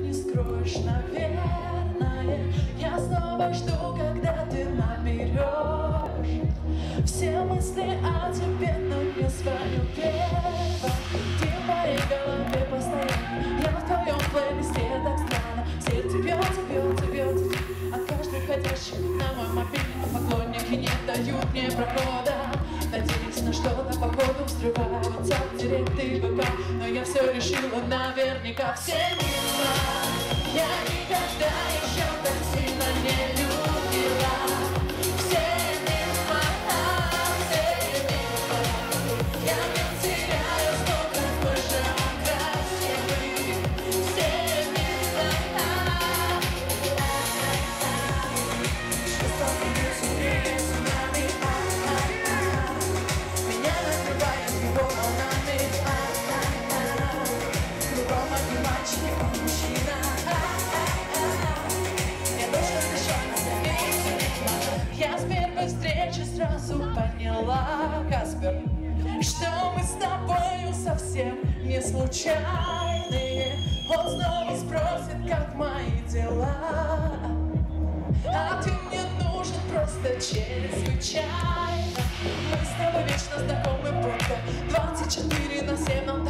не скроешь, наверное. Я снова жду, когда ты наберешь все мысли о тебе, но не свою первую. Ты в моей голове постоянно, я в твоем плейлисте, так странно. Сердце бьется, бьется, бьется от каждой ходящей на мой мобильный. Поклонники не дают мне прохода, надеюсь на что-то походу, взрываются в директы ВК. Но я все решила наверняка. Все мимо, я никогда еще так сильно не любила. Все мимо, все мимо, я не теряю, что такой же красивый. Все мимо, что с тобой сумеет с нами, меня накрывает его волнами, кругом одни мальчики, он мужчина, я тоже дышу, я с первой встречи сразу поняла, Каспер, что мы с тобою совсем не случайные. Он снова спросит, как мои дела, а ты мне нужен просто чрезвычайно. Мы с тобой вечно знакомы, просто 24/7 нам